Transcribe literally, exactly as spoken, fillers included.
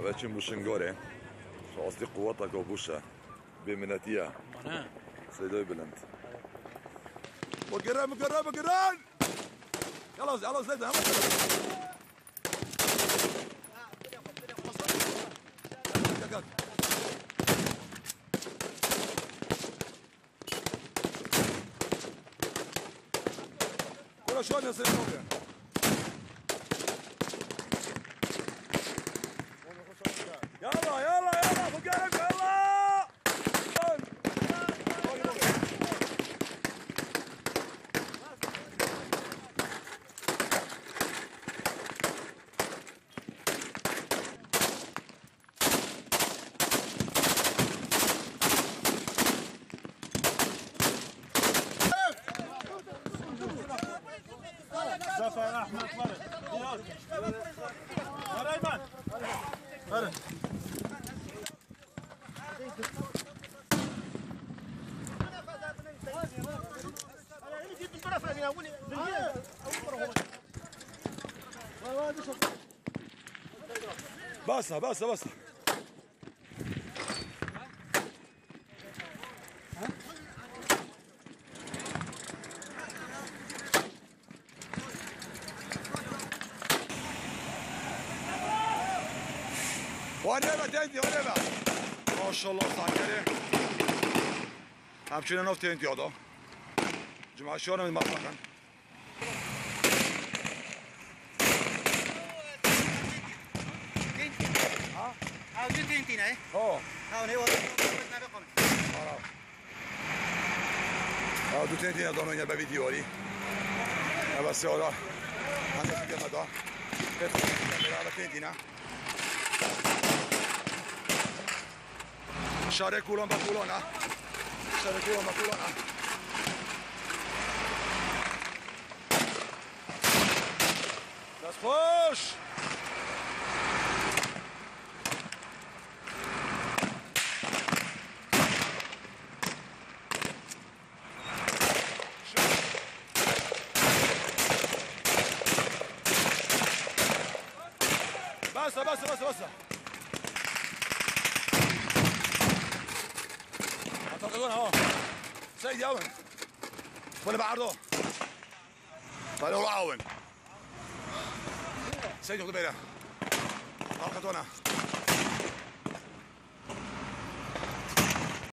بچین بوشنگاره راستی قوتك وبوشة بمناتيا أنا سيدوي بلند وقران وقران وقران يلا يلا زيد يلا كل شلون يا سيدوي يلا يلا يلا فوقارك يلا زفر احمد فرد قريبا فرد بس بس بس ونبه تنتي ونبه ما شاء الله ساكره همچنین نفت تنتي هذا جماعة شلون من مطلقا ها عاوزين تنتين اهي اه هاون هي والله نبقون اه دو تنتي هذا من يبقى فيديوري بس هذا هذا في هذا هذا تنتينا شاره کولان با کولان ها شاره کولان با کولان ها دست خوش بس بس بس بس اعتقدون ها سيد ياون ولا بعرضه طلعوا راون سيد ياخذ بالك اعتقدون